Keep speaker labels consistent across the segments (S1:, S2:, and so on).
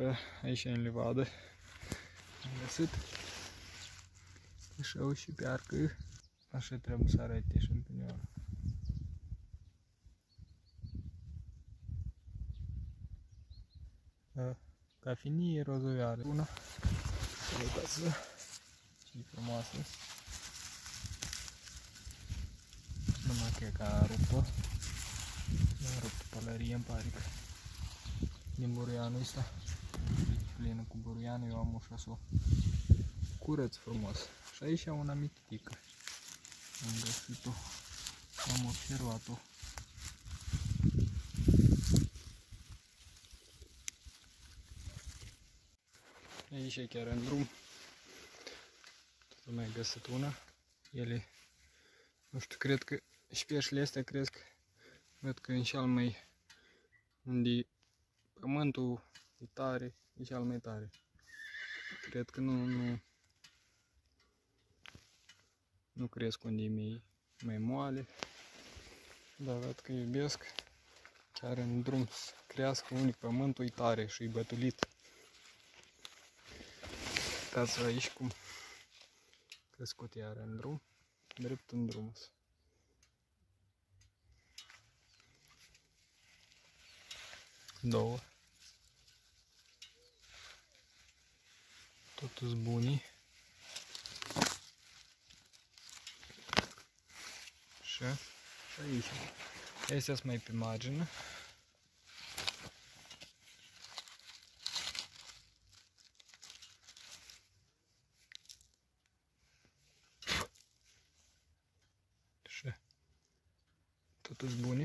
S1: Așa, aici în livadă am găsit cășău și piarcă. Așa trebuie să arate șampinionul. Cafinie rozovioară. Una. Uitați-vă ce frumoasă. Numai că a rupt-o. A rupt pălărie, îmi pare că din buruianul ăsta. Plină cu buruian, eu am ușa să o curăț frumos. Și aici am una mititică. Am găsit-o. Am observat-o. Aici e chiar în drum. Tot mai găsit una. Ele, nu știu, cred că și peștele astea cresc. Văd că în cel mai, unde pământul e tare, e cel mai tare. Cred că nu cresc unde e mai moale. Dar văd că iubesc chiar în drum să crească unde pământul e tare și e bătulit. Uitați-vă aici cum crescut iar în drum, drept în drum. Două. Totuși bunii. Și aici. Astea sunt mai pe margine. Și totuși bunii.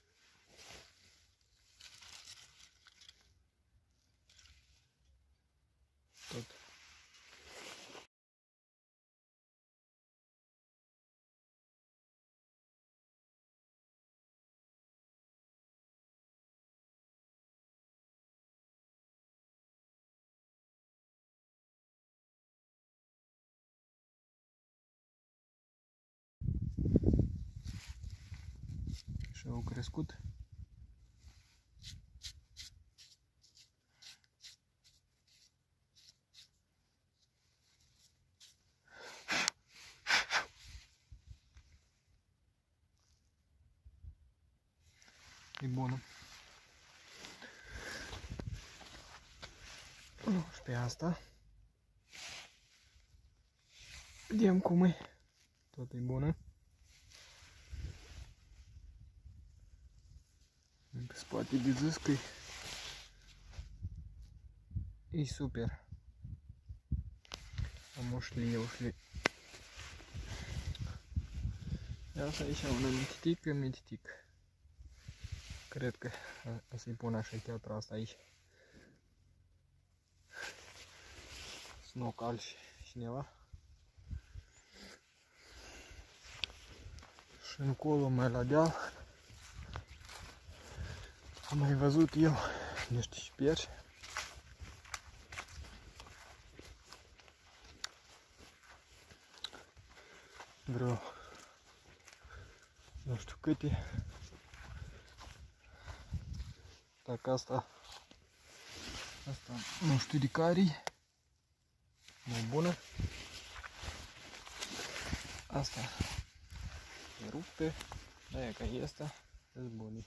S1: Tot. Și au crescut. E bună. Și pe asta. Vedem cum e. Tot e bună. Încă se poate de zis că e super. Am ușli. Ia să aici una mititică. Cred că o să-i pun așa teatra asta aici. Să nu o calci cineva. Și încolo mai la deal am mai văzut eu niște șpergi. Vreo nu știu câte. Dacă asta nu știu de care-i, mai bună. Asta e rupte, aia ca este, e bună.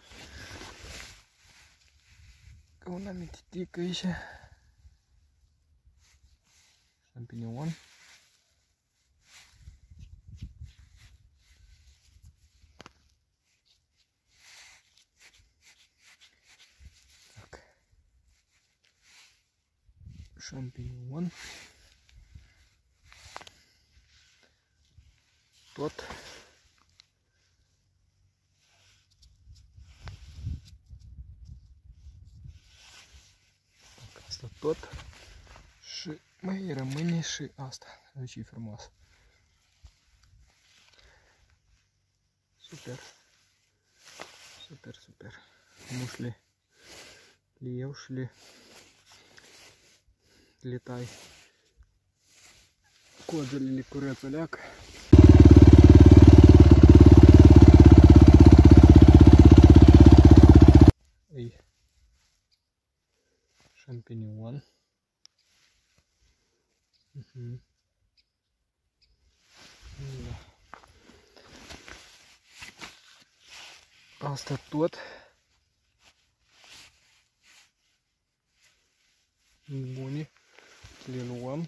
S1: Ca una mititică aici. Șampinion. Șampinion. Tot. Asta tot. Și mai rămâne și asta. Aici e frumos. Super. Super, super. Mușle le iau și le tai. Cozele le curăț o leacă. Șampinion. Da. Asta tot. Bune. Le luăm.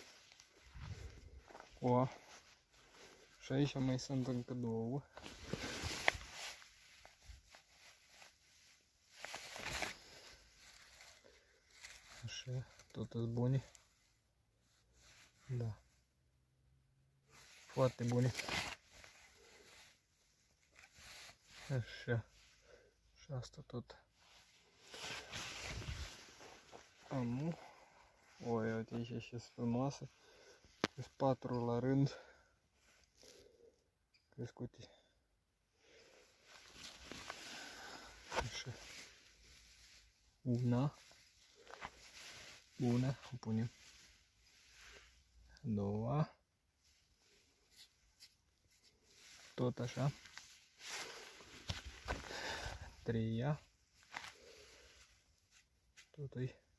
S1: O. Și aici mai sunt încă două. Așa, tot sunt bune. Da. Foarte bune. Așa. Și asta tot. Amu. Oi, uite aici și sunt frumoase. Sunt 4 la rând. Crescute. Așa. Una. Bună, o punem. Doua. Tot așa. Treia. Tot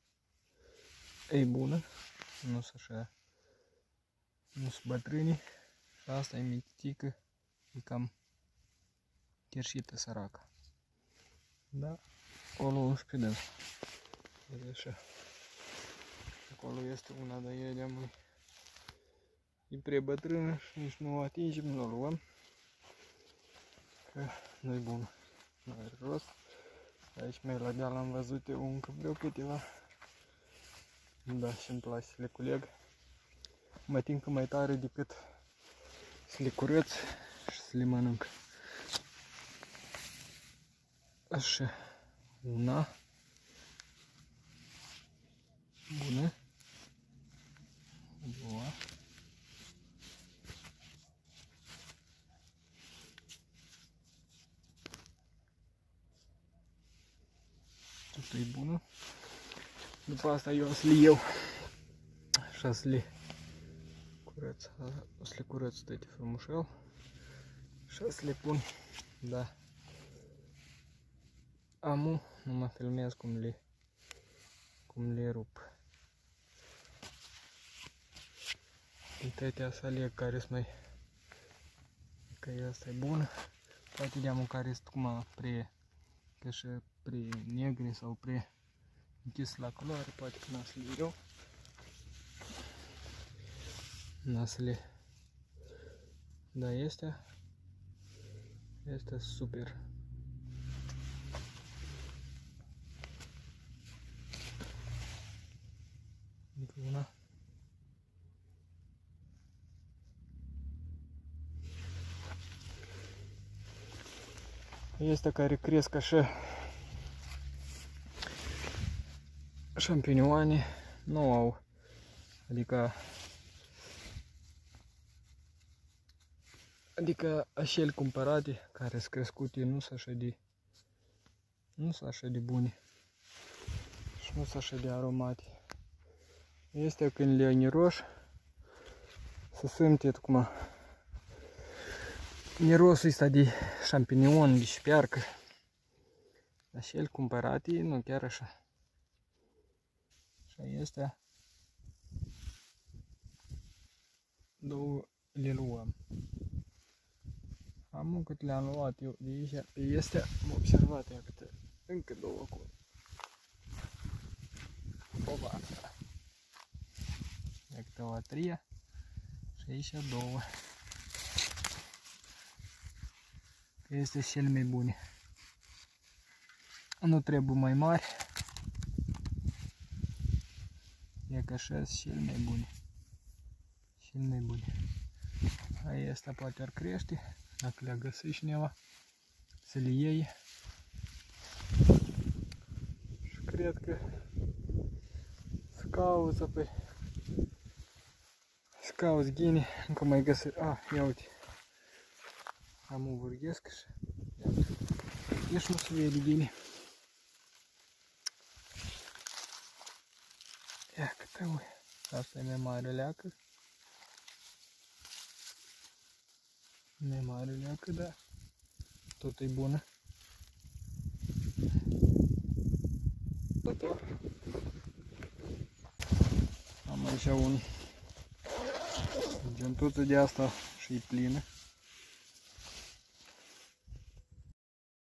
S1: e bună. Nu sunt așa. Nu sunt bătrâni. Și asta e mitică. E cam cherșită săracă. Da. O luăm și pe dânsa. Vede așa. Acolo este una de ele, măi. E prea bătrână și nici nu o atingem, nu o luăm. Că nu-i bună. Nu are rost. Aici mai la deal am văzut eu încă vreo câteva. Da, și-mi place să le culeg. Mă ating mai tare decât să le curăț și să le mănânc. Așa. Una. Bună. Doua. Totul e bună. După asta eu o să le iau. Așa să le curăț. O să le curăț toate frumușel. Și o să le pun. Da. Amu, nu mă filmez cum le rup. Uite să aleg care sunt mai. Că asta e bună. Poate de-amul care sunt cum că și pre negre sau pre închis la culoare, poate că n-a să le iau. N-a să le. Da, este super. Încă una. Este care cresc așa șampinioane, nu au, adică așele cumpărate care sunt crescute nu sunt așa de bune și nu sunt așa de aromate. Este când le niroși, se simte cum mirosul ăsta de șampinion, de șpearcă. Așele cumpărate nu chiar așa. Și este două le luăm. Am cât le-am luat eu de aici, pe este, am observat ea câte, încă două acolo. Opa asta. E câte o a treia și aici două. Că este cel mai bune. Nu trebuie mai mari. E că așa cel mai bune. Cel mai bune. Aia asta poate ar crește. Dacă le-a găsit cineva să le iei. Și cred că să cauți ghine. Încă mai găsesc. Ia uite. Am un vârghesc și nici nu se vede ghine. Ia câte ui. Asta e mai mare leacă. Mai mare leacă, da. Tot e bună. Am aici un gentuță de asta și e plină.